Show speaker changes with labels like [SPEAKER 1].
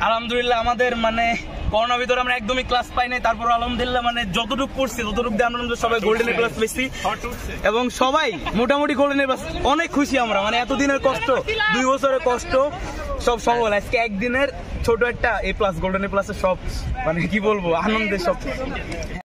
[SPEAKER 1] আলহামদুলিল্লাহ আমাদের মানে করোনার ভিতরে আমরা একদমই ক্লাস পাই নাই, তারপর আলহামদুলিল্লাহ মানে যতটুকু পড়ছি ততটুকু দিয়ে আমরা সবাই গোল্ডেন ক্লাস পেয়েছি এবং সবাই মোটামুটি গোল্ডেন ক্লাস। অনেক খুশি আমরা, মানে এতদিনের কষ্ট, 2 বছরের কষ্ট সব সফল। আজকে একদিনের ছোট একটা A+ গোল্ডেন A+ সব মানে কি বলবো আনন্দের সব।